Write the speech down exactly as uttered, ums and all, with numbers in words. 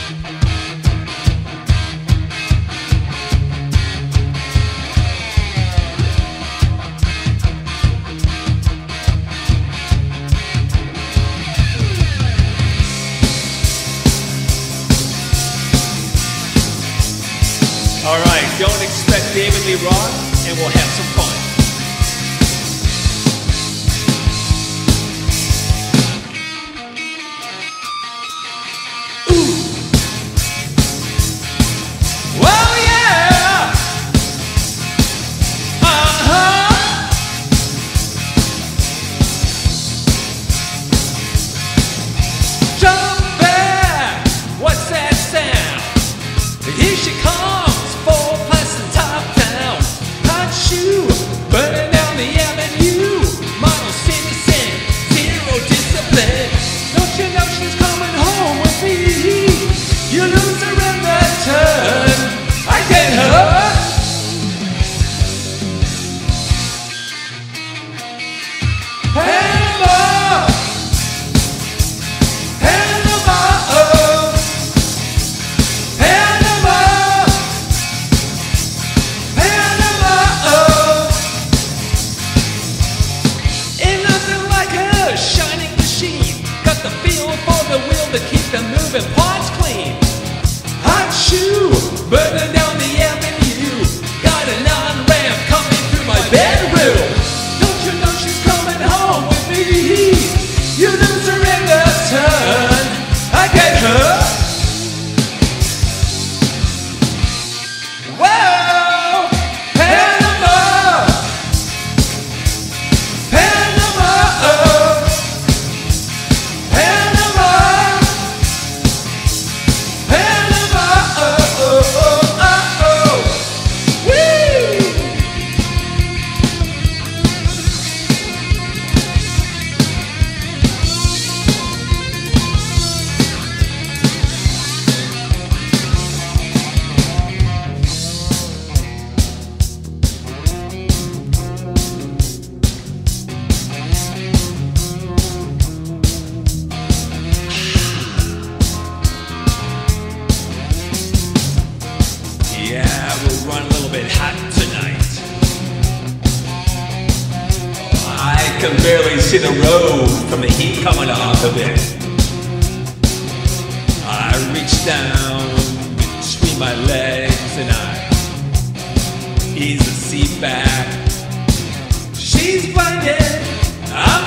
All right, don't expect David Lee Roth, and we'll have some fun. Burning down the avenue, got an on-ramp coming through my bedroom. Don't you know she's coming home with me? You lose her in the turn, I get her. Whoa, Panama, Panama, oh, Panama, Panama, oh, oh, oh, oh, oh. Whee! Yeah, we'll run a little bit hot tonight. I can barely see the road from the heat coming off of it. I reach down between my legs and I ease the seat back. She's blinded, I'm